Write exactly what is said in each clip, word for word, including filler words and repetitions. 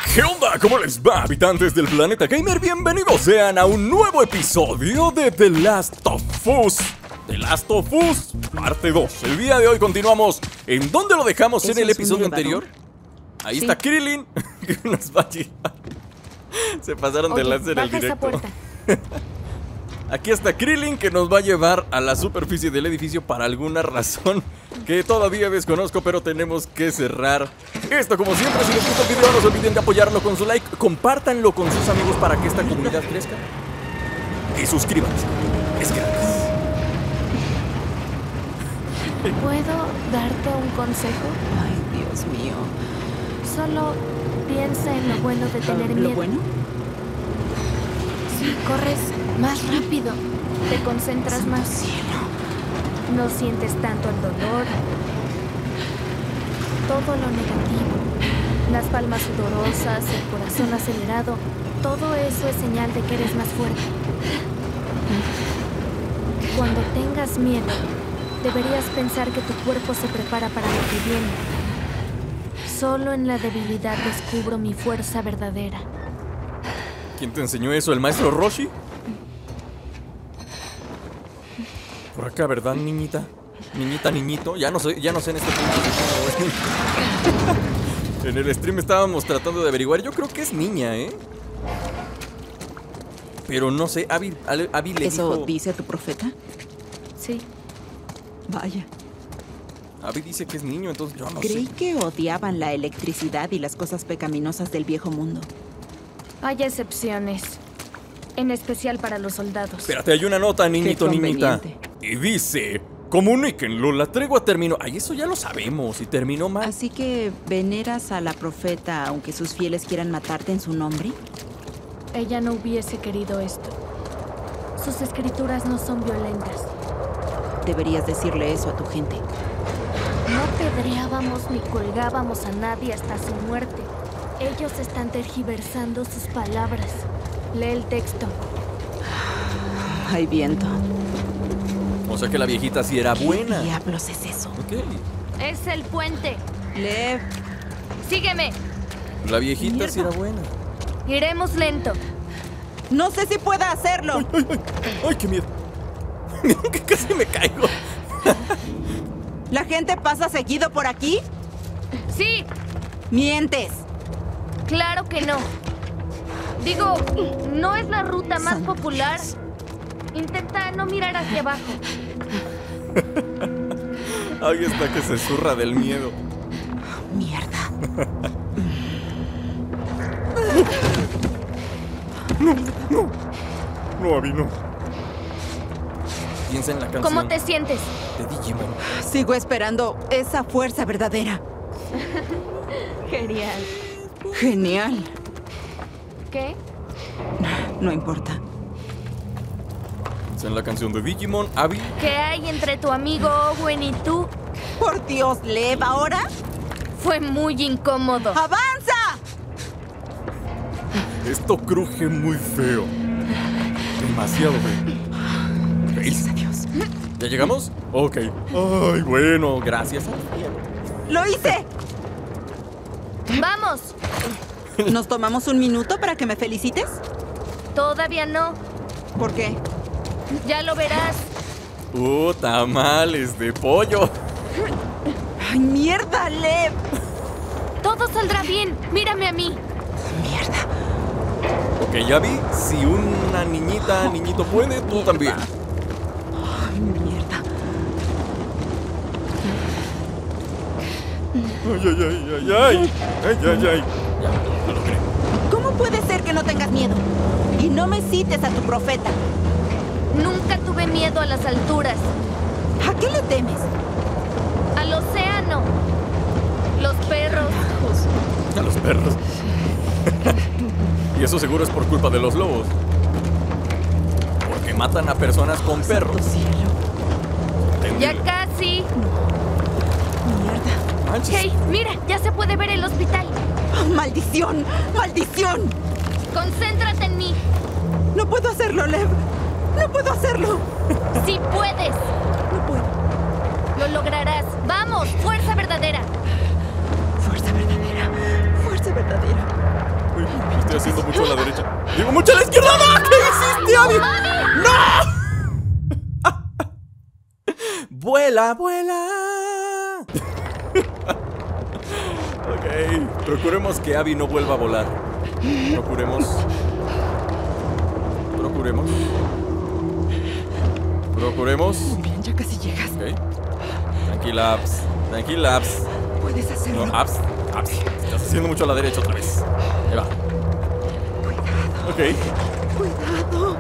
¿Qué onda? ¿Cómo les va, habitantes del planeta gamer? Bienvenidos sean a un nuevo episodio de The Last of Us. The Last of Us, parte dos. El día de hoy continuamos. ¿En dónde lo dejamos en el episodio anterior? Ahí sí está Krillin, que nos va a llevar. Se pasaron de lanza en el directo. Aquí está Krillin, que nos va a llevar a la superficie del edificio para alguna razón que todavía desconozco, pero tenemos que cerrar esto. Como siempre, si les gusta el video, no se olviden de apoyarlo con su like, compártanlo con sus amigos para que esta comunidad crezca y suscríbanse. Es gratis. ¿Puedo darte un consejo? Ay, Dios mío. Solo piensa en lo bueno de tener miedo. ¿Lo bueno? Si corres más rápido, te concentras más. Cielo. No sientes tanto el dolor, todo lo negativo, las palmas sudorosas, el corazón acelerado. Todo eso es señal de que eres más fuerte. Cuando tengas miedo, deberías pensar que tu cuerpo se prepara para lo que viene. Solo en la debilidad descubro mi fuerza verdadera. ¿Quién te enseñó eso? ¿El maestro Roshi? Por acá, ¿verdad, niñita? Niñita, niñito. Ya no sé, ya no sé en este punto. En el stream estábamos tratando de averiguar. Yo creo que es niña, ¿eh? Pero no sé. Abby, Abby le ¿Eso dijo... dice tu profeta? Sí. Vaya. Abby dice que es niño, entonces yo no Creí sé. que odiaban la electricidad y las cosas pecaminosas del viejo mundo. Hay excepciones, en especial para los soldados. Espérate, hay una nota, niñito, Qué niñita. conveniente. Y dice... Comuníquenlo, la tregua terminó. Ay, eso ya lo sabemos, y terminó mal. Así que veneras a la profeta aunque sus fieles quieran matarte en su nombre. Ella no hubiese querido esto. Sus escrituras no son violentas. Deberías decirle eso a tu gente. No pedreábamos ni colgábamos a nadie hasta su muerte. Ellos están tergiversando sus palabras. Lee el texto. Hay viento. O sea que la viejita sí era buena. ¿Qué diablos es eso? Ok. Es el puente. Lev. Sígueme. La viejita Mierda. sí era buena. Iremos lento. No sé si pueda hacerlo. Ay, ay, ay, qué miedo. Que casi me caigo. ¿La gente pasa seguido por aquí? Sí, Mientes. claro que no. Digo, no es la ruta más Santo popular. Dios. Intenta no mirar hacia abajo. Ahí está que se zurra del miedo. Mierda. No, Abby, no. Piensa en la canción ¿Cómo te sientes? de Digimon. Sigo esperando esa fuerza verdadera. Genial. Genial. ¿Qué? No importa. Piensa en la canción de Digimon, Abby. ¿Qué hay entre tu amigo Owen y tú? Por Dios, Lev, ¿ahora? Fue muy incómodo. ¡Avanza! Esto cruje muy feo. Demasiado feo. Gracias a Dios. ¿Ya llegamos? Ok. Ay, bueno, gracias al cielo. ¡Lo hice! ¡Vamos! ¿Nos tomamos un minuto para que me felicites? Todavía no. ¿Por qué? Ya lo verás. Uh, tamales de pollo. ¡Ay, mierda, Lev! Todo saldrá bien. Mírame a mí. ¡Mierda! Ok, ya vi. Si una niñita, niñito puede, tú también. ¡Ay, mierda! Ay, ay, ay, ay, ay. Ay, ay, ay. Ya, lo logré. ¿Cómo puede ser que no tengas miedo? Y no me cites a tu profeta. Nunca tuve miedo a las alturas. ¿A qué le temes? Al océano. Los perros. A los perros. Y eso seguro es por culpa de los lobos. Porque matan a personas con perros. Santo cielo. Ya Entendible. casi. Mierda. Manches. Hey, mira, ya se puede ver el hospital. ¡Oh, ¡maldición! ¡Maldición! Concéntrate en mí. No puedo hacerlo, Lev. No puedo hacerlo. Sí puedes. No puedo. Lo lograrás. Vamos, fuerza verdadera. Fuerza verdadera. Fuerza verdadera. haciendo mucho a la derecha. Digo, mucho a la izquierda. ¡No! ¿Qué hiciste, Abby? ¡No! Vuela, vuela. Ok, procuremos que Abby no vuelva a volar. Procuremos. Procuremos. Procuremos. Muy bien, ya casi llegas. Ok. Tranquila, Abs. Tranquila, Abs. Puedes hacerlo. No, Abs. Abs. Estás haciendo mucho a la derecha otra vez. Ahí va. Cuidado. Ok. Cuidado.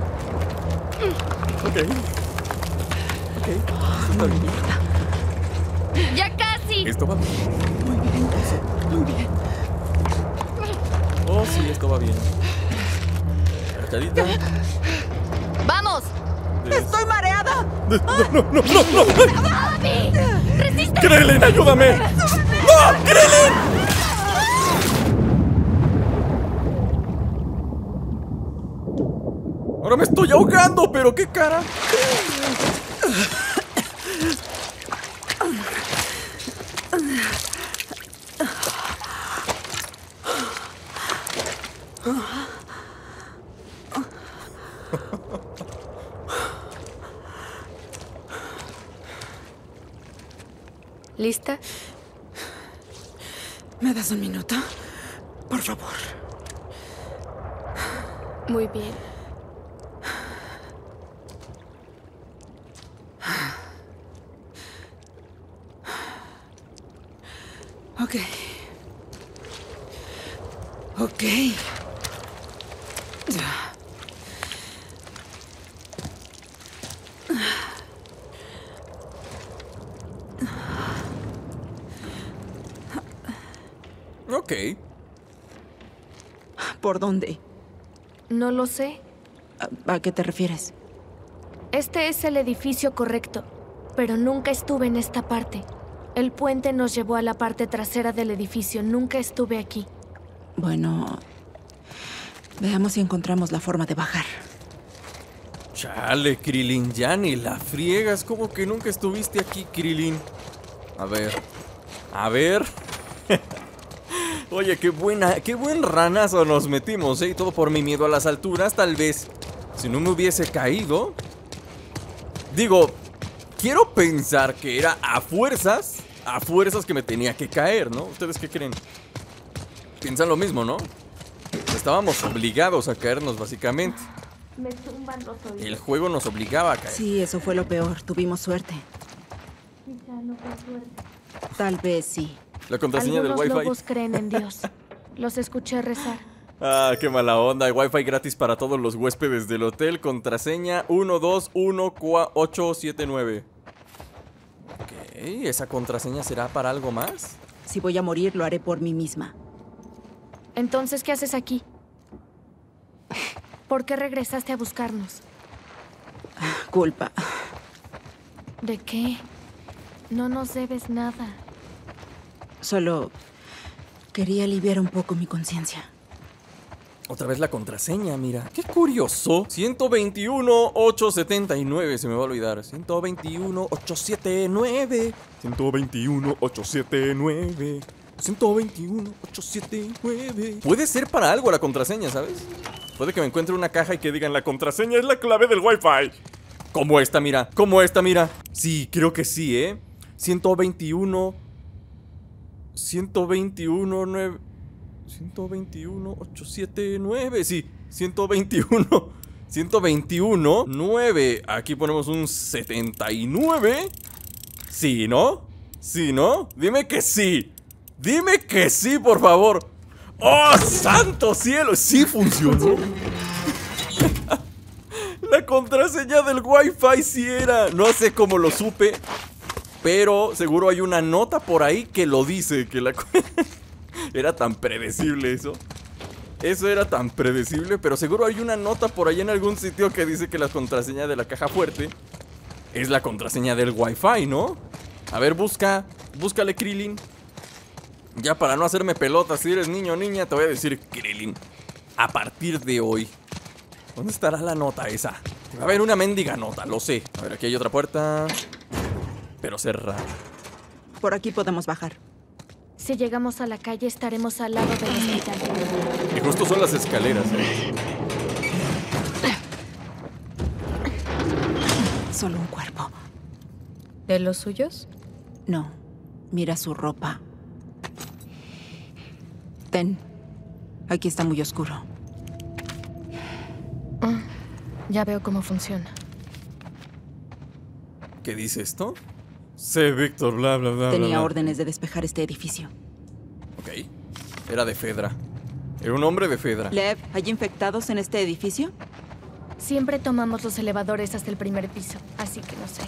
Ok. Ok. Esto está bien. ¡Ya casi! Esto va bien. Muy bien. Muy bien. Oh, sí, esto va bien. Agachadita. ¡Vamos! Des- ¡Estoy mareada! No, no, no, no, no. ¡Abby! ¡Resiste! ¡Krillin, ayúdame! ¡No, Krillin! Ahora me estoy ahogando, pero qué cara. ¿Lista? ¿Me das un minuto? Por favor. Muy bien. Ok. Ok. Ya. Ok. ¿Por dónde? No lo sé. ¿A, a qué te refieres? Este es el edificio correcto, pero nunca estuve en esta parte. El puente nos llevó a la parte trasera del edificio. Nunca estuve aquí. Bueno, veamos si encontramos la forma de bajar. Chale, Krillin, ya ni la friegas. Como que nunca estuviste aquí, Krillin. A ver. A ver. Oye, qué buena, qué buen ranazo nos metimos, ¿eh? Y todo por mi miedo a las alturas, tal vez. Si no me hubiese caído. Digo, quiero pensar que era a fuerzas, a fuerzas que me tenía que caer, ¿no? ¿Ustedes qué creen? Piensan lo mismo, ¿no? Estábamos obligados a caernos, básicamente. Me zumban los oídos. El juego nos obligaba a caer. Sí, eso fue lo peor. Tuvimos suerte. Quizá no fue suerte. Tal vez sí. La contraseña del Algunos Wi-Fi. lobos creen en Dios. Los escuché rezar. Ah, qué mala onda. Wi-Fi gratis para todos los huéspedes del hotel. Contraseña uno dos uno ocho siete nueve. Ok, ¿esa contraseña será para algo más? Si voy a morir, lo haré por mí misma. Entonces, ¿qué haces aquí? ¿Por qué regresaste a buscarnos? Culpa. ¿De qué? No nos debes nada. Solo quería aliviar un poco mi conciencia. Otra vez la contraseña, mira. Qué curioso. ciento veintiuno ochocientos setenta y nueve, se me va a olvidar. ciento veintiuno ochocientos setenta y nueve. ciento veintiuno ochocientos setenta y nueve. ciento veintiuno ochocientos setenta y nueve. Puede ser para algo la contraseña, ¿sabes? Puede que me encuentre una caja y que digan la contraseña es la clave del Wi-Fi. Como esta, mira. Como esta, mira. Sí, creo que sí, ¿eh? ciento veintiuno ciento veintiuno nueve ciento veintiuno ochocientos setenta y nueve. Sí, ciento veintiuno ciento veintiuno nueve. Aquí ponemos un setenta y nueve. Sí, ¿no? Sí, ¿no? Dime que sí. Dime que sí, por favor. ¡Oh, santo cielo! Sí funcionó. La contraseña del Wi-Fi sí era. No sé cómo lo supe, pero seguro hay una nota por ahí que lo dice. Que la... Era tan predecible eso. Eso era tan predecible, pero seguro hay una nota por ahí en algún sitio que dice que la contraseña de la caja fuerte es la contraseña del Wi-Fi, ¿no? A ver, busca. Búscale, Krillin. Ya para no hacerme pelota, si eres niño o niña, te voy a decir Krillin. A partir de hoy. ¿Dónde estará la nota esa? Va a haber una mendiga nota, lo sé. A ver, aquí hay otra puerta. Pero cerrada. Por aquí podemos bajar. Si llegamos a la calle, estaremos al lado del hospital. Y justo son las escaleras, ¿eh? Solo un cuerpo. ¿De los suyos? No. Mira su ropa. Ten. Aquí está muy oscuro. Ah, ya veo cómo funciona. ¿Qué dice esto? Sí, Víctor, bla, bla, bla. Tenía bla, bla. órdenes de despejar este edificio. Ok. Era de Fedra. Era un hombre de Fedra. Lev, ¿hay infectados en este edificio? Siempre tomamos los elevadores hasta el primer piso, así que no sé.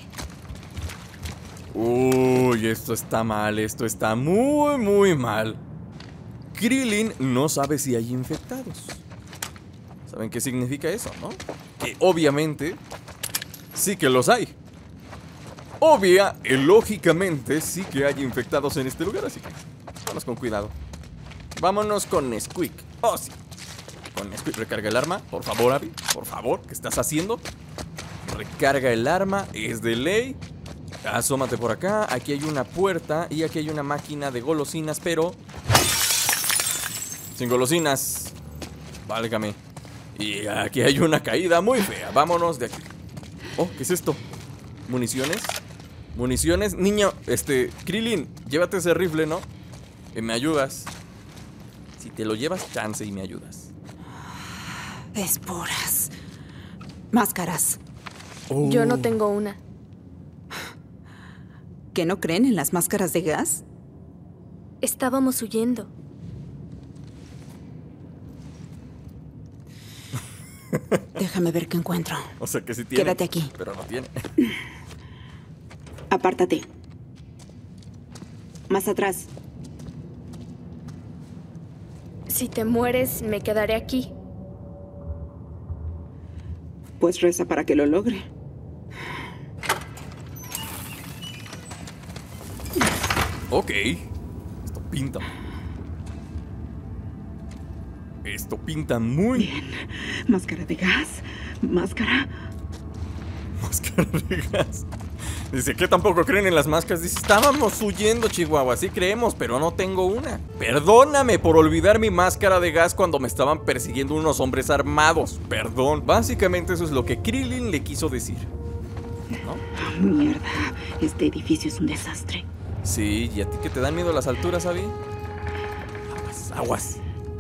Uy, esto está mal, esto está muy, muy mal. Krillin no sabe si hay infectados. ¿Saben qué significa eso, no? Que obviamente sí que los hay. Obvia y lógicamente sí que hay infectados en este lugar, así que vámonos con cuidado. Vámonos con Squeak. Oh, sí. Con Squeak, recarga el arma. Por favor, Abby, por favor, ¿qué estás haciendo? Recarga el arma, es de ley. Asómate por acá, aquí hay una puerta y aquí hay una máquina de golosinas, pero sin golosinas. Válgame. Y aquí hay una caída muy fea. Vámonos de aquí. Oh, ¿qué es esto? ¿Municiones? ¿Municiones? Niño, este, Krillin, llévate ese rifle, ¿no? Y me ayudas. Si te lo llevas, chance y me ayudas. Esporas. Máscaras. Oh. Yo no tengo una. ¿Que no creen en las máscaras de gas? Estábamos huyendo. Déjame ver qué encuentro. O sea que sí tiene. Quédate aquí. Pero no tiene. Apártate. Más atrás. Si te mueres, me quedaré aquí. Pues reza para que lo logre. Ok. Esto pinta. Esto pinta muy... Bien. Máscara de gas. Máscara. Máscara de gas. Dice que tampoco creen en las máscaras. Dice, estábamos huyendo, Chihuahua. Sí creemos, pero no tengo una. Perdóname por olvidar mi máscara de gas cuando me estaban persiguiendo unos hombres armados. Perdón. Básicamente eso es lo que Krillin le quiso decir, ¿no? Mierda. Este edificio es un desastre. Sí, ¿y a ti que te dan miedo las alturas, Abby? Aguas, aguas.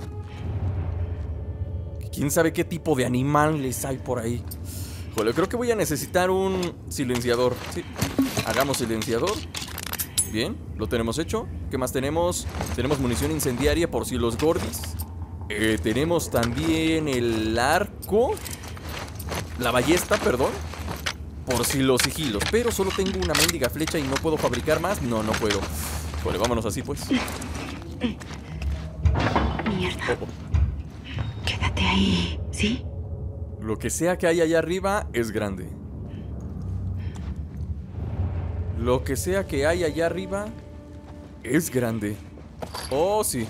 ¿Quién sabe qué tipo de animales hay por ahí? Joder, creo que voy a necesitar un silenciador. Sí, hagamos silenciador. Bien, lo tenemos hecho. ¿Qué más tenemos? Tenemos munición incendiaria por si los gordis. eh, Tenemos también el arco. La ballesta, perdón. Por si los sigilos. Pero solo tengo una mendiga flecha y no puedo fabricar más. No, no puedo. Joder, vámonos así pues. Mierda. Oh, oh. Quédate ahí, ¿sí? Lo que sea que hay allá arriba es grande. Lo que sea que hay allá arriba es grande. Oh, sí.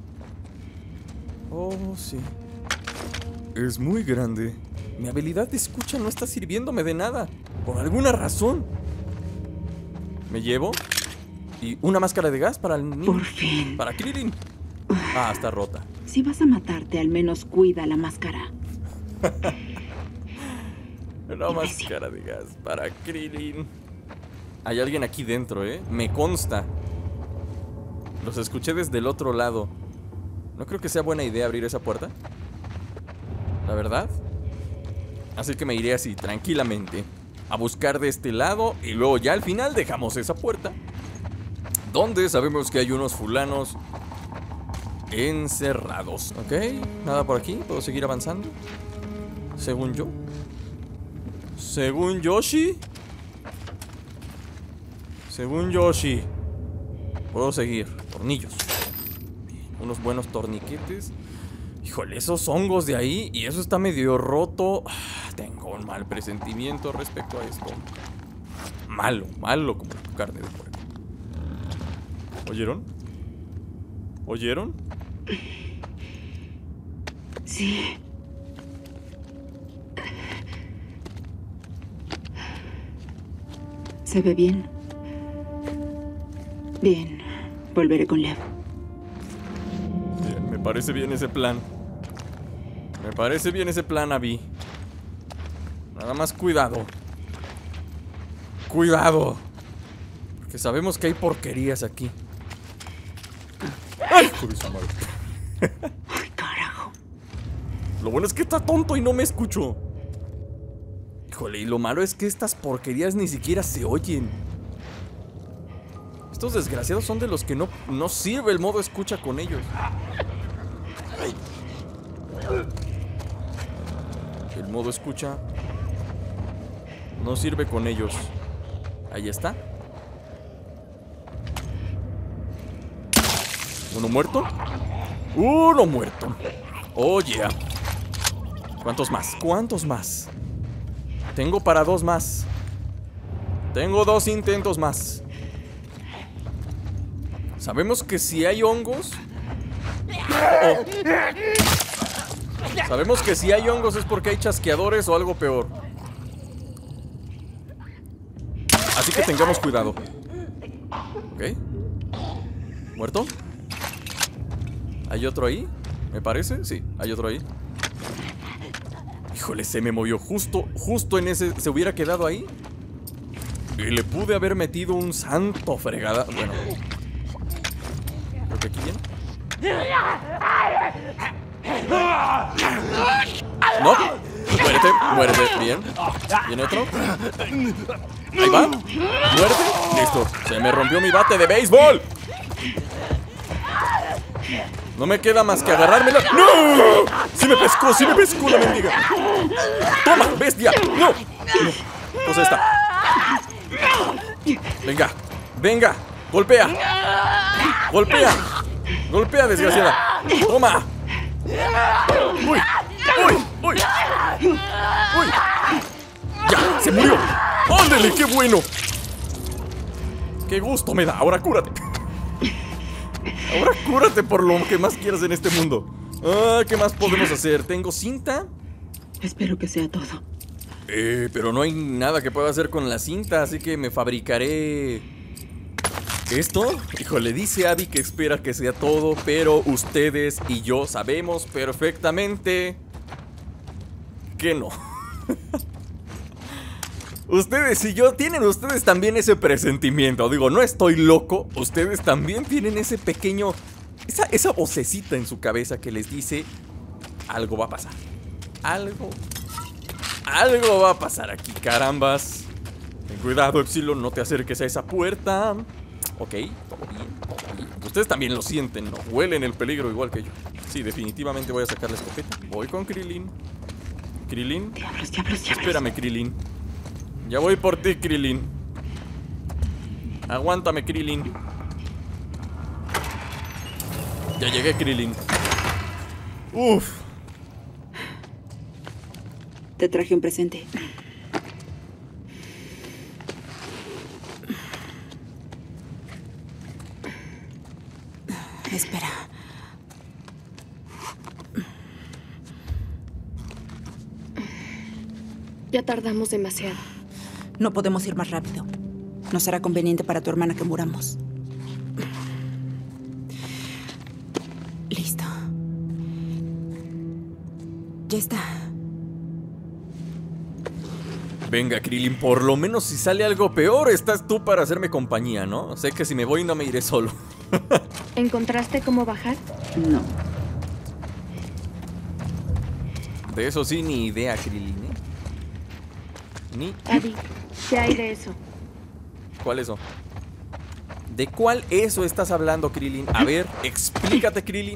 Oh, sí. Es muy grande. Mi habilidad de escucha no está sirviéndome de nada. Por alguna razón. Me llevo. Y una máscara de gas para el niño. Por fin. Para Krillin. Ah, está rota. Si vas a matarte, al menos cuida la máscara. Una máscara de gas para Krillin. Hay alguien aquí dentro, ¿eh? Me consta. Los escuché desde el otro lado. No creo que sea buena idea abrir esa puerta, la verdad. Así que me iré así, tranquilamente, a buscar de este lado. Y luego ya al final dejamos esa puerta, donde sabemos que hay unos fulanos encerrados. Ok, nada por aquí, puedo seguir avanzando. Según yo. Según Yoshi. Según Yoshi. Puedo seguir. Tornillos. Unos buenos torniquetes. Híjole, esos hongos de ahí. Y eso está medio roto. Tengo un mal presentimiento respecto a esto. Malo, malo como la carne de puerco. ¿Oyeron? ¿Oyeron? Sí. ¿Se ve bien? Bien. Volveré con Lev. parece bien ese plan. Me parece bien ese plan, Abby. Nada más cuidado. Cuidado. Porque sabemos que hay porquerías aquí. ¡Ay, joder, su madre! ¡Ay, carajo! Lo bueno es que está tonto y no me escuchó. Híjole, y lo malo es que estas porquerías ni siquiera se oyen. Estos desgraciados son de los que no, no sirve el modo escucha con ellos. Ay. El modo escucha no sirve con ellos. Ahí está. ¿Uno muerto? Uno muerto. Oh, yeah. ¿Cuántos más? ¿Cuántos más? Tengo para dos más. Tengo dos intentos más. Sabemos que si hay hongos... Oh. Sabemos que si hay hongos es porque hay chasqueadores o algo peor. Así que tengamos cuidado. Ok. ¿Muerto? ¿Hay otro ahí? ¿Me parece? Sí, hay otro ahí. Híjole, se me movió justo, justo en ese... ¿Se hubiera quedado ahí? Y le pude haber metido un santo fregada. Bueno. Creo que aquí viene. No. Muérete, muérete. Bien. ¿Viene otro? Ahí va. Muérete. Listo. Se me rompió mi bate de béisbol. No me queda más que agarrármela. ¡No! ¡Sí me pescó! ¡Sí me pescó la mendiga! ¡Toma, bestia! ¡No! No. Pues esta. Venga. Venga. Golpea. Golpea. Golpea, desgraciada. Toma. Uy. Uy. Uy. Uy. Ya, se murió. ¡Ándale, qué bueno! Qué gusto me da. Ahora cúrate. Ahora cúrate por lo que más quieras en este mundo. Ah, ¿qué más podemos hacer? ¿Tengo cinta? Espero que sea todo. Eh, pero no hay nada que pueda hacer con la cinta, así que me fabricaré... ¿Esto? Híjole, dice Abby que espera que sea todo, pero ustedes y yo sabemos perfectamente que no. Ustedes y yo, ¿tienen ustedes también ese presentimiento? Digo, no estoy loco. Ustedes también tienen ese pequeño... Esa, esa vocecita en su cabeza que les dice... Algo va a pasar. Algo... Algo va a pasar aquí, carambas. Ten cuidado, Epsilon, no te acerques a esa puerta. Ok, todo bien, todo bien. Ustedes también lo sienten, ¿no? Huelen el peligro igual que yo. Sí, definitivamente voy a sacar la escopeta. Voy con Krillin. Krillin. Diablos, diablos, diablos. Espérame, Krillin. Ya voy por ti, Krillin. Aguántame, Krillin. Ya llegué, Krillin. Uf. Te traje un presente. Espera. Ya tardamos demasiado. No podemos ir más rápido. No será conveniente para tu hermana que muramos. Listo. Ya está. Venga, Krillin, por lo menos si sale algo peor, estás tú para hacerme compañía, ¿no? Sé que si me voy no me iré solo. ¿Encontraste cómo bajar? No. De eso sí, ni idea, Krillin, ¿eh? Ni... Abby, ¿qué hay de eso? ¿Cuál eso? ¿De cuál eso estás hablando, Krillin? A ver, explícate, Krillin.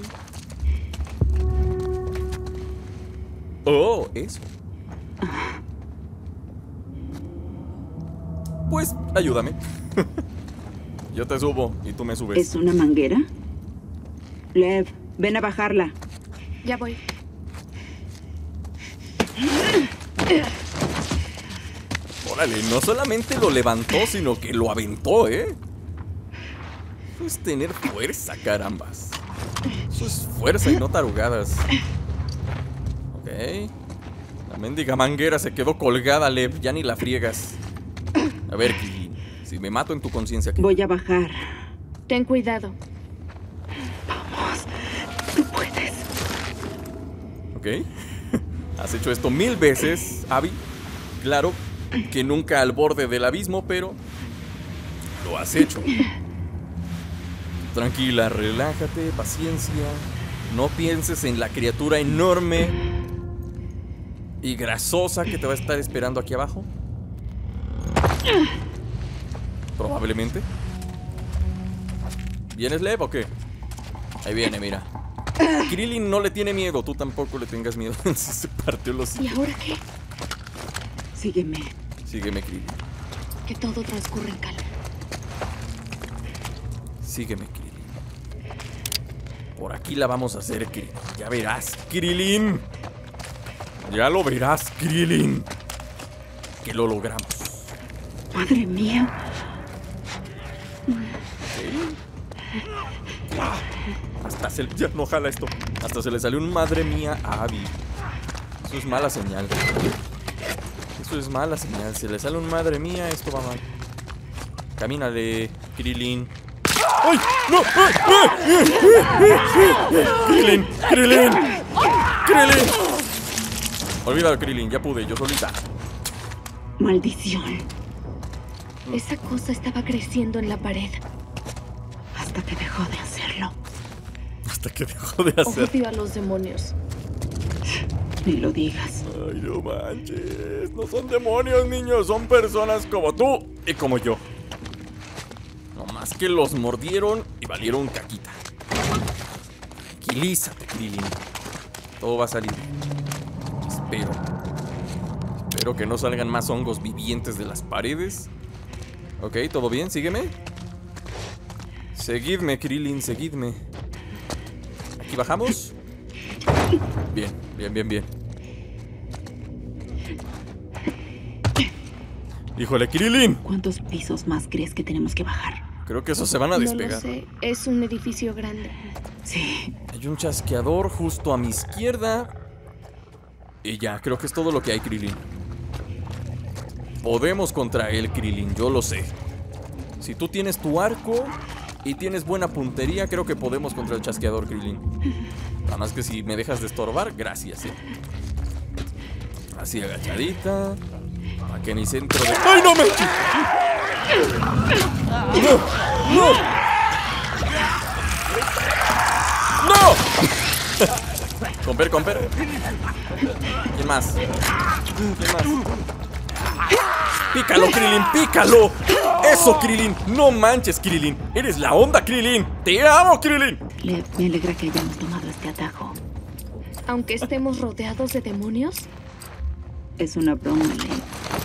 Oh, eso. Pues, ayúdame. Yo te subo y tú me subes. ¿Es una manguera? Lev, ven a bajarla. Ya voy. Órale, no solamente lo levantó, sino que lo aventó, ¿eh? Eso es tener fuerza, carambas. Eso es fuerza y no tarugadas. Ok. La mendiga manguera se quedó colgada, Lev. Ya ni la friegas. A ver, Krillin, si me mato en tu conciencia... Voy a bajar. Ten cuidado. Vamos. Tú puedes. Ok. Has hecho esto mil veces, Abby. Claro que nunca al borde del abismo, pero lo has hecho. Tranquila, relájate, paciencia. No pienses en la criatura enorme y grasosa que te va a estar esperando aquí abajo. Probablemente. ¿Vienes, Lev, o qué? Ahí viene, mira. Krillin no le tiene miedo, tú tampoco le tengas miedo. Se partió los... ¿Y ahora qué? Sígueme. Sígueme, Krillin. Que todo transcurre en calma. Sígueme, Krillin. Por aquí la vamos a hacer, Krillin. Ya verás, Krillin. Ya lo verás, Krillin. Que lo logramos. Madre mía. ¿Sí? Ah, hasta se... Ya no jala esto. Hasta se le salió un madre mía a Abby. Eso es mala señal. Eso es mala señal. Se le sale un madre mía, esto va mal. Camínale, Krillin. ¡Ay! ¡No! ¡Ay! ¡Ay! ¡Krillin! ¡Krillin! ¡Krillin! Olvídalo, Krillin, ya pude, yo solita. Maldición. Esa cosa estaba creciendo en la pared. Hasta que dejó de hacerlo. Hasta que dejó de hacer. Odio a los demonios. Ni lo digas. Ay, no manches. No son demonios, niños. Son personas como tú y como yo. No más que los mordieron y valieron caquita. Tranquilízate, Krillin. Todo va a salir bien. Espero. Espero que no salgan más hongos vivientes de las paredes. Ok, ¿todo bien? Sígueme. Seguidme, Krillin, seguidme. Aquí bajamos. Bien, bien, bien, bien. Híjole, Krillin. ¿Cuántos pisos más crees que tenemos que bajar? Creo que esos se van a despegar. No lo sé, es un edificio grande. Sí. Hay un chasqueador justo a mi izquierda. Y ya, creo que es todo lo que hay, Krillin. Podemos contra él, Krillin, yo lo sé. Si tú tienes tu arco y tienes buena puntería, creo que podemos contra el chasqueador, Krillin. Nada más que si me dejas de estorbar, gracias, eh. Así agachadita. Para que ni centro de... ¡Ay, no me... ¡No! ¡No! ¡No! Comper, comper. ¿Quién más? ¿Quién más? ¡Pícalo, Krillin! ¡Pícalo! ¡Eso, Krillin! ¡No manches, Krillin! ¡Eres la onda, Krillin! ¡Te amo, Krillin! Le, me alegra que hayamos tomado este atajo. Aunque estemos rodeados de demonios. Es una broma, Lev.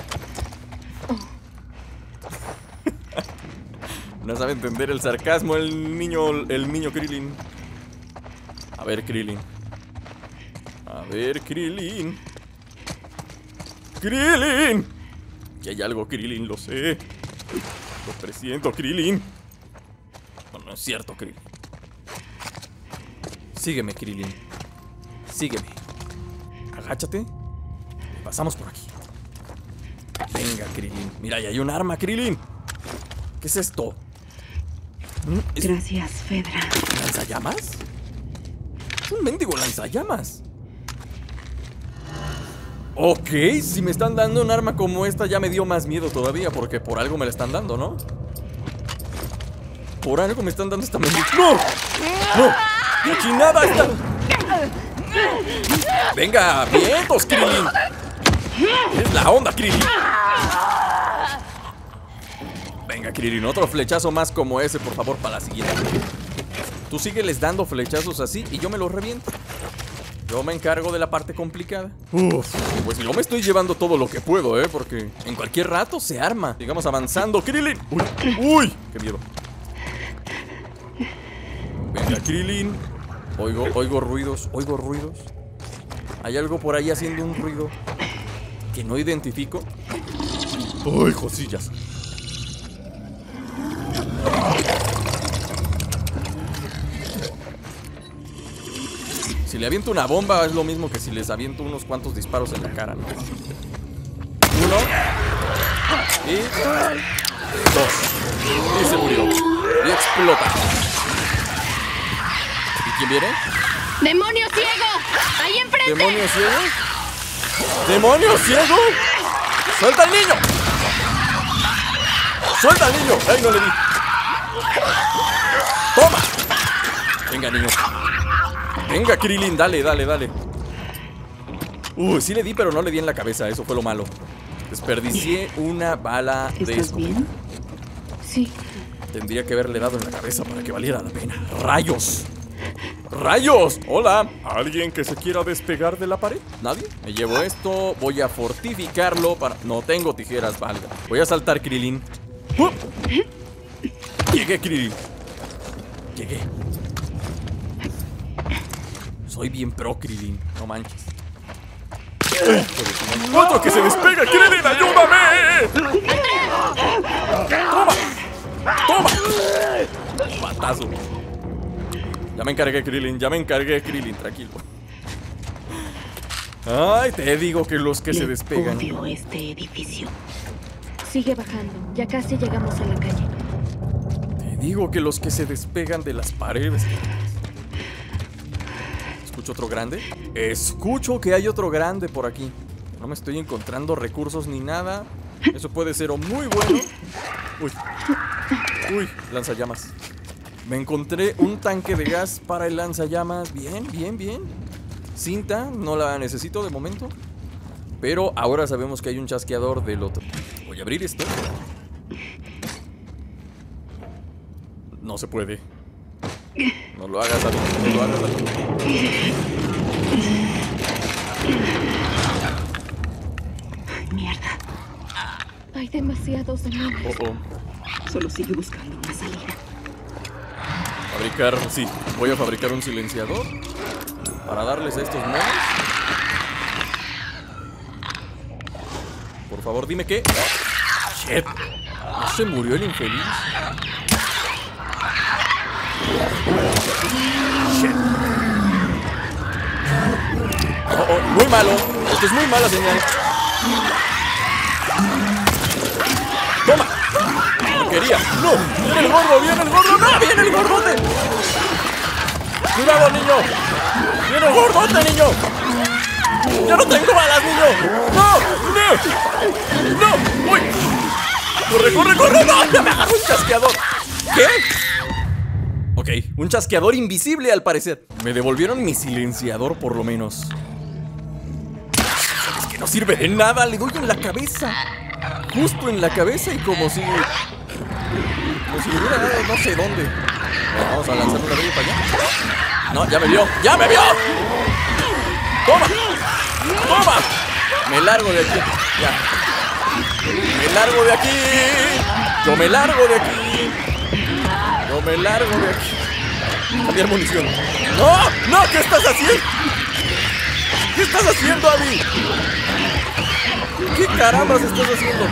No sabe entender el sarcasmo el niño, el niño Krillin. A ver, Krillin. A ver, Krillin. ¡Krillin! Que hay algo, Krillin, lo sé. Lo presiento, Krillin. No, no es cierto, Krillin. Sígueme, Krillin. Sígueme. Agáchate. Pasamos por aquí. Venga, Krillin. Mira, ahí hay un arma, Krillin. ¿Qué es esto? ¿Es Gracias, Fedra. ¿Lanzallamas? Es un mendigo lanzallamas. Ok, si me están dando un arma como esta ya me dio más miedo todavía, porque por algo me la están dando, ¿no? Por algo me están dando esta mendiga. ¡No! ¡No! ¡Aquí nada está! ¡Venga! ¡Vientos, Krillin! ¡Es la onda, Krillin! Venga, Krillin, otro flechazo más como ese, por favor, para la siguiente. Tú sígueles dando flechazos así y yo me los reviento. Yo me encargo de la parte complicada. Uf, pues yo me estoy llevando todo lo que puedo, ¿eh? Porque en cualquier rato se arma. Sigamos avanzando, Krillin. ¡Uy! ¡Uy! ¡Qué miedo! Venga, Krillin. Oigo, oigo ruidos, oigo ruidos. Hay algo por ahí haciendo un ruido que no identifico. ¡Uy, cosillas! Si le aviento una bomba es lo mismo que si les aviento unos cuantos disparos en la cara, ¿no? Uno. Y... dos. Y se murió. Y explota. ¿Y quién viene? ¡Demonio ciego! ¡Hay ¡Ahí enfrente! ¿Demonio ciego? ¡Demonio ciego! ¡Suelta al niño! ¡Suelta al niño! ¡Ay, no le di! ¡Toma! Venga, niño. Venga, Krillin, dale, dale, dale. Uy, sí le di, pero no le di en la cabeza. Eso fue lo malo. Desperdicié una bala de ¿Estás escopeta. bien? Sí. Tendría que haberle dado en la cabeza para que valiera la pena. ¡Rayos! ¡Rayos! Hola. ¿Alguien que se quiera despegar de la pared? ¿Nadie? Me llevo esto. Voy a fortificarlo para... No tengo tijeras, valga. Voy a saltar, Krillin. ¡Uh! Llegué, Krillin. Llegué. Soy bien pro, Krillin. No manches. ¡Ay, ¡otro que se despega! ¡Krillin, ayúdame! ¡Toma! ¡Toma! Patazo. Ya me encargué, Krillin. Ya me encargué, Krillin. Tranquilo. Ay, te digo que los que Le se despegan. odio este edificio. Sigue bajando. Ya casi llegamos a la calle. Te digo que los que se despegan de las paredes. ¿Escucho otro grande? Escucho que hay otro grande por aquí. No me estoy encontrando recursos ni nada. Eso puede ser o muy bueno. Uy. Uy, lanzallamas. Me encontré un tanque de gas para el lanzallamas. Bien, bien, bien. Cinta, no la necesito de momento. Pero ahora sabemos que hay un chasqueador del otro. Voy a abrir esto. No se puede. No lo hagas, David. No lo hagas, David. Mierda. Hay demasiados demonios. Oh, oh. Solo sigue buscando una salida. Fabricar, sí. Voy a fabricar un silenciador para darles a estos monos. Por favor, dime qué. Shit. ¿No se murió el infeliz? Shit. Oh, oh, muy malo. Esto es muy mala señal. ¡Toma! ¡Porquería! ¡No! ¡Viene el gordo! ¡Viene el gordo! ¡No! ¡Viene el gordote! ¡Cuidado, niño! ¡Viene el gordote, niño! ¡Ya no tengo balas, niño! ¡No! ¡No! ¡No! ¡Uy! ¡Corre, corre, corre! ¡No! ¡Ya me agarró un chasqueador! ¿Qué? Ok, un chasqueador invisible al parecer. Me devolvieron mi silenciador por lo menos. Es que no sirve de nada, le doy en la cabeza. Justo en la cabeza y como si... Como si me hubiera dado no sé dónde. Bueno, vamos a lanzar una bella para allá. No, ya me vio, ya me vio. ¡Toma! ¡Toma! Me largo de aquí. Ya. Me largo de aquí. Yo me largo de aquí. Yo me largo de aquí. Cambiar munición. ¡No! ¡No! ¿Qué estás haciendo? ¿Qué estás haciendo, Abby? ¿Qué carambas estás haciendo?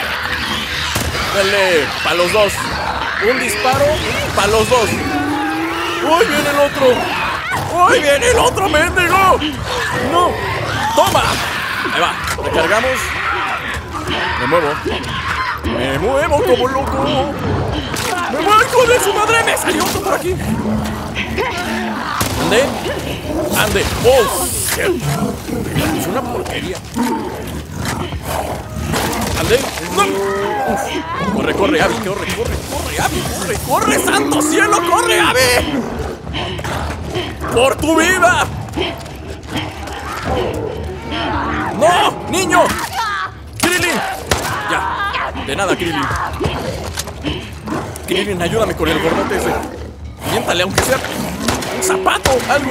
Dale, para los dos. Un disparo para los dos. ¡Uy, viene el otro! ¡Uy, viene el otro, mendigo! ¡No! ¡Toma! Ahí va, recargamos. Me muevo. Me muevo como loco. ¡Me muevo, hijo de su madre! ¡Me salió otro por aquí! ¿Ande? ¡Ande! ¡Oh, shit! Es una porquería. ¿Ande? ¡No! Uf. Corre, corre, Abby, corre, corre, corre, Abby, corre, corre, santo cielo, corre, Abby. ¡Por tu vida! ¡No! ¡Niño! ¡Krillin! Ya, de nada, Krillin. Krillin, ayúdame con el gordote ese. Miéntale, aunque sea un zapato, algo.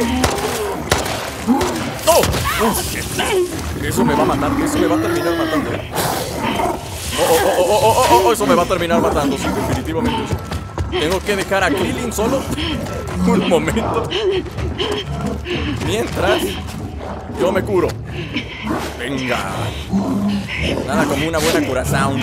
¡No! Uf, shit. Eso me va a matar, eso me va a terminar matando. Oh, oh, oh, oh, oh, oh, oh, eso me va a terminar matando, sí, definitivamente. Tengo que dejar a Krillin solo un momento. Mientras yo me curo. Venga. Nada como una buena curación.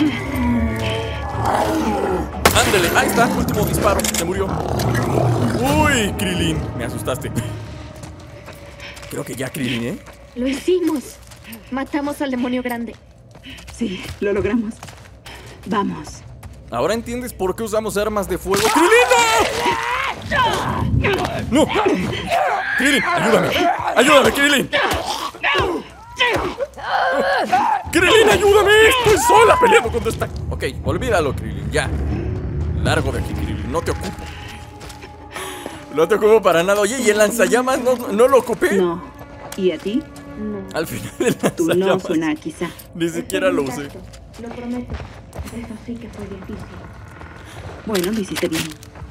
Ándele, ahí está, último disparo, se murió. Uy, Krillin, me asustaste. Creo que ya Krillin, ¿eh? Lo hicimos. Matamos al demonio grande. Sí, lo logramos. Vamos. ¿Ahora entiendes por qué usamos armas de fuego? ¡Krillin! ¡No! ¡Krillin, ayúdame! ¡Ayúdame, Krillin! ¡Krillin, ayúdame! ¡Estoy sola peleando contra esta... Ok, olvídalo, Krillin, ya. Largo de aquí, Krillin, no te ocupo. No te ocupo para nada. Oye, ¿y el lanzallamas no, no lo ocupé? No. ¿Y a ti? No. Al final el lanzallamas Tú no suena quizá. ni siquiera lo usé. Lo prometo. Eso sí que fue difícil. Bueno, lo hiciste bien.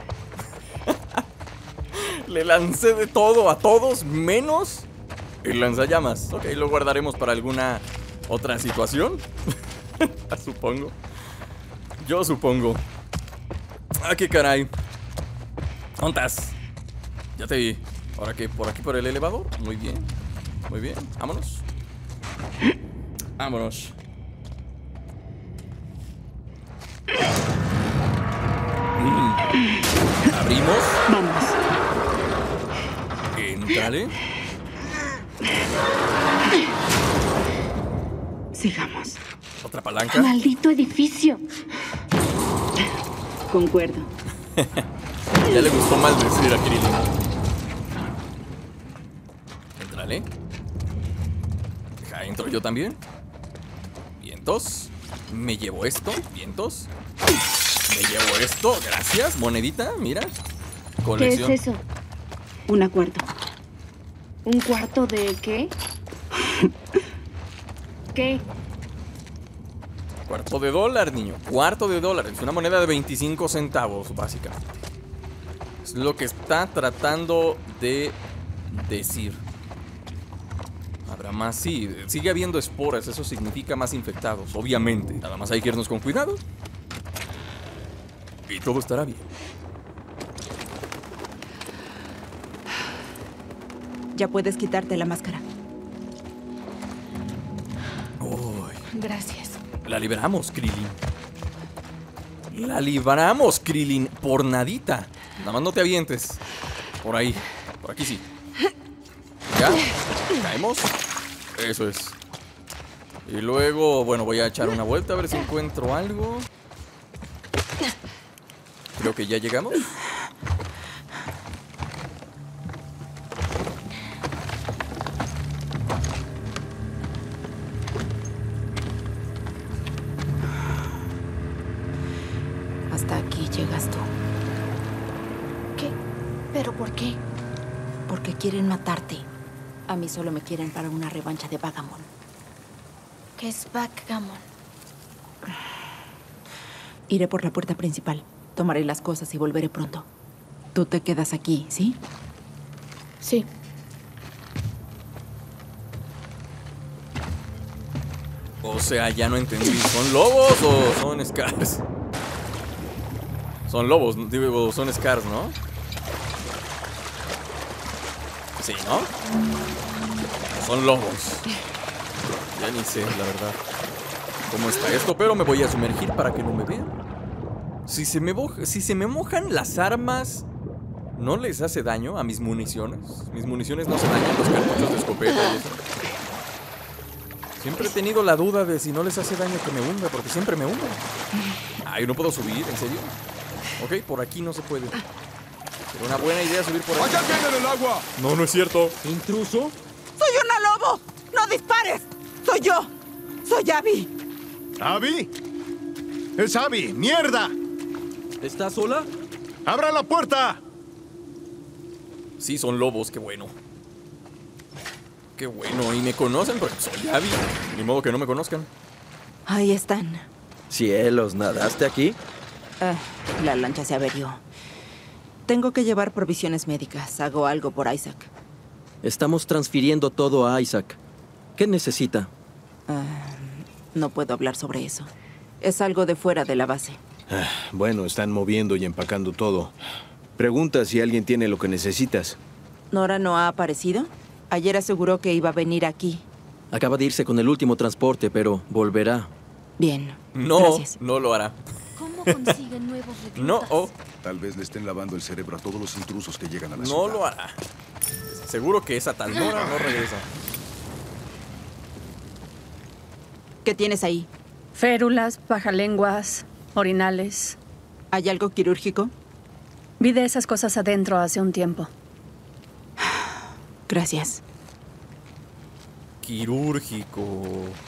Le lancé de todo a todos, menos el lanzallamas. Ok, lo guardaremos para alguna otra situación. Supongo. Yo supongo. Ah, qué caray. ¿Dónde estás? Ya te vi. ¿Ahora qué? ¿Por aquí por el elevador? Muy bien. Muy bien. Vámonos. Vámonos. Mm. Abrimos. Vamos. Entrale. Sigamos. Otra palanca. ¡Maldito edificio! Concuerdo. Ya le gustó maldecir a Krillin. Entrale. Deja, entro yo también. Vientos. Me llevo esto. Vientos. Me llevo esto. Gracias. Monedita, mira. Colección. ¿Qué es eso? Un acuerdo. ¿Un cuarto de qué? ¿Qué? Cuarto de dólar, niño. Cuarto de dólar. Es una moneda de veinticinco centavos, básicamente. Es lo que está tratando de decir. Habrá más, sí. Sigue habiendo esporas. Eso significa más infectados, obviamente. Nada más hay que irnos con cuidado. Y todo estará bien. Ya puedes quitarte la máscara. Uy, Gracias. la liberamos, Krillin. La libramos, Krillin. Por nadita. Nada más no te avientes. Por ahí. Por aquí sí. ¿Ya? ¿Caemos? Eso es. Y luego, bueno, voy a echar una vuelta a ver si encuentro algo. Creo que ya llegamos. Hasta aquí llegas tú. ¿Qué? ¿Pero por qué? Porque quieren matarte. A mí solo me quieren para una revancha de Vagamon. ¿Qué es backgammon? Iré por la puerta principal. Tomaré las cosas y volveré pronto. Tú te quedas aquí, ¿sí? Sí. O sea, ya no entendí. ¿Son lobos o son Scars? Son lobos, digo, son Scars, ¿no? Sí, ¿no? Son lobos. Ya ni sé, la verdad, cómo está esto, pero me voy a sumergir para que no me vean. Si se me, moja, si se me mojan las armas, ¿no les hace daño a mis municiones? Mis municiones no se dañan, los cartuchos de escopeta y eso. Siempre he tenido la duda de si no les hace daño que me hunda, porque siempre me hunda. Ay, ¿no puedo subir? ¿En serio? Ok, por aquí no se puede. Pero una buena idea subir por aquí. ¡Allá viene el agua! No, no es cierto. ¿Intruso? ¡Soy una lobo! ¡No dispares! ¡Soy yo! ¡Soy Abby! ¿Abby? ¡Es Abby! ¡Mierda! ¿Estás sola? ¡Abra la puerta! Sí, son lobos, qué bueno. Qué bueno, y me conocen porque soy Abby. Ni modo que no me conozcan. Ahí están. Cielos, ¿nadaste aquí? Ah, la lancha se averió. Tengo que llevar provisiones médicas. Hago algo por Isaac. Estamos transfiriendo todo a Isaac. ¿Qué necesita? Ah, no puedo hablar sobre eso. Es algo de fuera de la base. Ah, bueno, están moviendo y empacando todo. Pregunta si alguien tiene lo que necesitas. ¿Nora no ha aparecido? Ayer aseguró que iba a venir aquí. Acaba de irse con el último transporte, pero volverá. Bien. No, Gracias. no lo hará. ¿Cómo consiguen nuevos reclutas? No, oh, Tal vez le estén lavando el cerebro a todos los intrusos que llegan a la no ciudad. lo hará. Seguro que esa tal Nora no regresa. ¿Qué tienes ahí? Férulas, pajalenguas, orinales. ¿Hay algo quirúrgico? Vi de esas cosas adentro hace un tiempo. Gracias. Quirúrgico.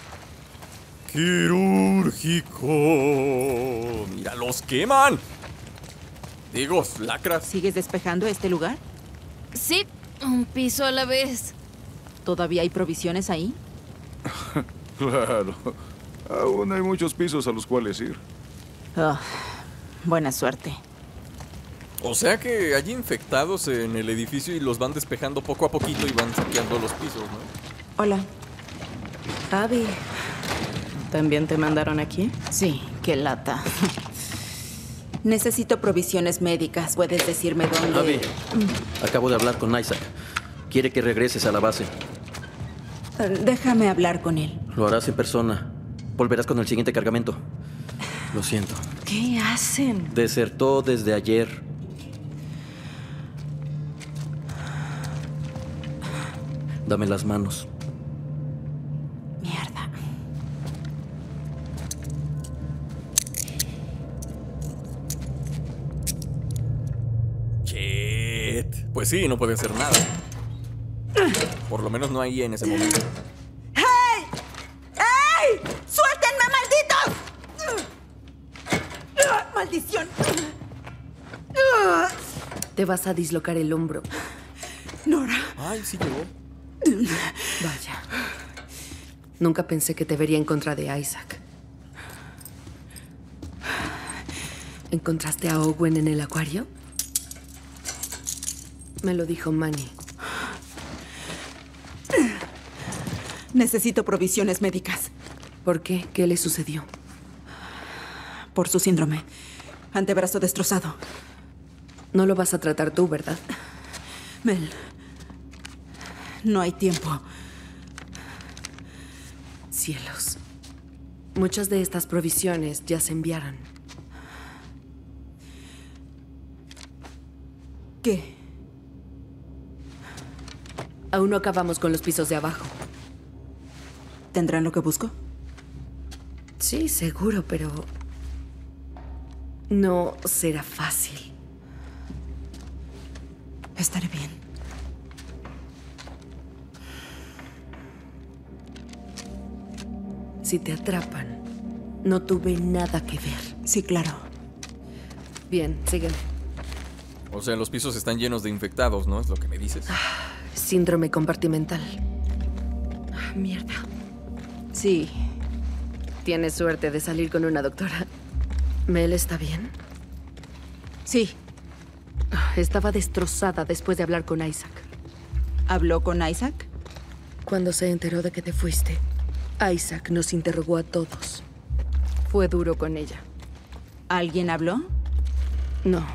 Quirúrgico. Mira, los queman. Digo, lacras. ¿Sigues despejando este lugar? Sí, un piso a la vez. ¿Todavía hay provisiones ahí? Claro. Aún hay muchos pisos a los cuales ir. Oh, buena suerte. O sea que hay infectados en el edificio y los van despejando poco a poquito y van saqueando los pisos, ¿no? Hola. Abby, ¿también te mandaron aquí? Sí, qué lata. Necesito provisiones médicas. ¿Puedes decirme dónde? Abby, acabo de hablar con Isaac. Quiere que regreses a la base. Déjame hablar con él. Lo harás en persona. Volverás con el siguiente cargamento. Lo siento. ¿Qué hacen? Desertó desde ayer. Dame las manos. Mierda. Shit. Pues sí, no puede hacer nada. Por lo menos no ahí en ese momento. ¡Hey! ¡Hey! ¡Suéltenme, malditos! ¡Maldición! Te vas a dislocar el hombro. Nora. Ay, sí llegó. Vaya. Nunca pensé que te vería en contra de Isaac. ¿Encontraste a Owen en el acuario? Me lo dijo Manny. Necesito provisiones médicas. ¿Por qué? ¿Qué le sucedió? Por su síndrome. Antebrazo destrozado. No lo vas a tratar tú, ¿verdad? Mel. No hay tiempo. Cielos. Muchas de estas provisiones ya se enviaron. ¿Qué? Aún no acabamos con los pisos de abajo. ¿Tendrán lo que busco? Sí, seguro, pero no será fácil. Estaré bien. Si te atrapan, no tuve nada que ver. Sí, claro. Bien, sígueme. O sea, los pisos están llenos de infectados, ¿no? Es lo que me dices. Síndrome compartimental. Ah, mierda. Sí. Tienes suerte de salir con una doctora. ¿Mel está bien? Sí. Estaba destrozada después de hablar con Isaac. ¿Habló con Isaac? Cuando se enteró de que te fuiste, Isaac nos interrogó a todos. Fue duro con ella. ¿Alguien habló? No.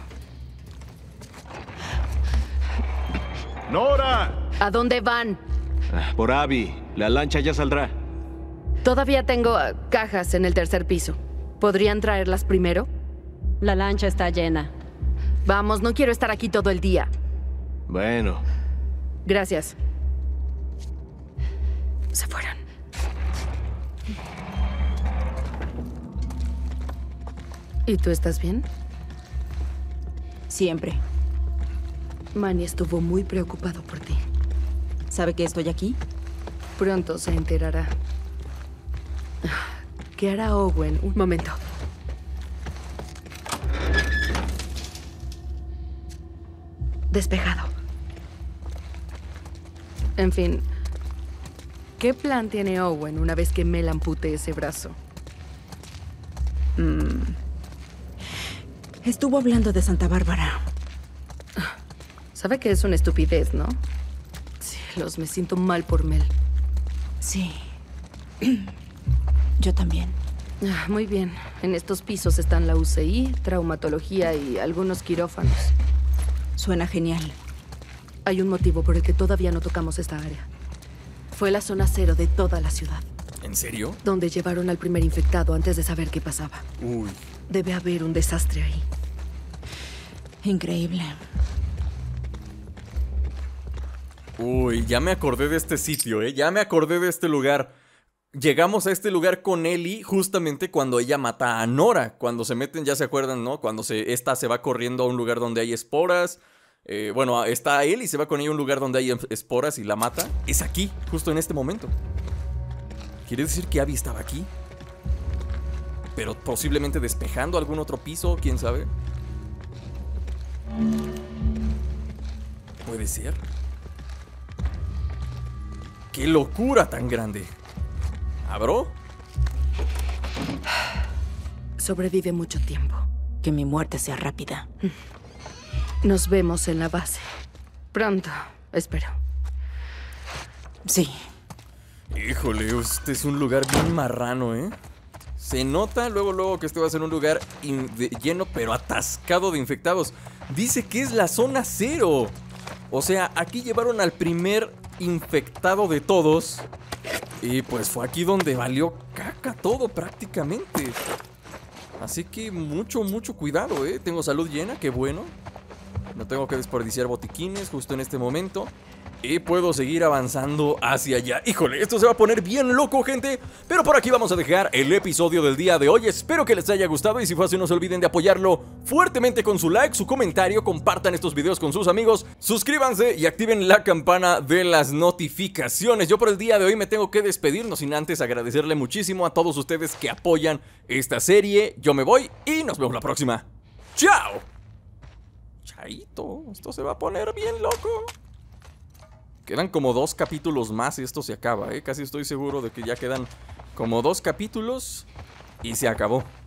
¡Nora! ¿A dónde van? Por Abby. La lancha ya saldrá. Todavía tengo uh, cajas en el tercer piso. ¿Podrían traerlas primero? La lancha está llena. Vamos, no quiero estar aquí todo el día. Bueno. Gracias. Se fueron. ¿Y tú estás bien? Siempre. Manny estuvo muy preocupado por ti. ¿Sabe que estoy aquí? Pronto se enterará. ¿Qué hará Owen? Un momento. Despejado. En fin, ¿qué plan tiene Owen una vez que Mel ampute ese brazo? Mm. Estuvo hablando de Santa Bárbara. Sabe que es una estupidez, ¿no? Cielos, me siento mal por Mel. Sí. Yo también. Ah, muy bien. En estos pisos están la U C I, traumatología y algunos quirófanos. Suena genial. Hay un motivo por el que todavía no tocamos esta área. Fue la zona cero de toda la ciudad. ¿En serio? Donde llevaron al primer infectado antes de saber qué pasaba. Uy. Debe haber un desastre ahí. Increíble. Uy, ya me acordé de este sitio, ¿eh? Ya me acordé de este lugar. llegamos a este lugar con Ellie justamente cuando ella mata a Nora. Cuando se meten, ya se acuerdan, ¿no? Cuando se, esta se va corriendo a un lugar donde hay esporas. Eh, bueno, está Ellie, se va con ella a un lugar donde hay esporas y la mata. Es aquí, justo en este momento. ¿Quiere decir que Abby estaba aquí? Pero posiblemente despejando algún otro piso, quién sabe. Puede ser. ¡Qué locura tan grande! ¿Abro? Sobrevive mucho tiempo. Que mi muerte sea rápida. Nos vemos en la base. Pronto, espero. Sí. Híjole, este es un lugar bien marrano, ¿eh? Se nota luego, luego que este va a ser un lugar lleno, pero atascado de infectados. Dice que es la zona cero. O sea, aquí llevaron al primer infectado de todos. Y pues fue aquí donde valió caca todo prácticamente. Así que mucho, mucho cuidado, ¿eh? Tengo salud llena, qué bueno. No tengo que desperdiciar botiquines justo en este momento. Y puedo seguir avanzando hacia allá. Híjole, esto se va a poner bien loco, gente. Pero por aquí vamos a dejar el episodio del día de hoy. Espero que les haya gustado y si fue así no se olviden de apoyarlo fuertemente con su like, su comentario. Compartan estos videos con sus amigos. Suscríbanse y activen la campana de las notificaciones. Yo por el día de hoy me tengo que despedir, no sin antes agradecerle muchísimo a todos ustedes que apoyan esta serie. Yo me voy y nos vemos la próxima. ¡Chao! Chaito, esto se va a poner bien loco. Quedan como dos capítulos más y esto se acaba, ¿eh? Casi estoy seguro de que ya quedan como dos capítulos y se acabó.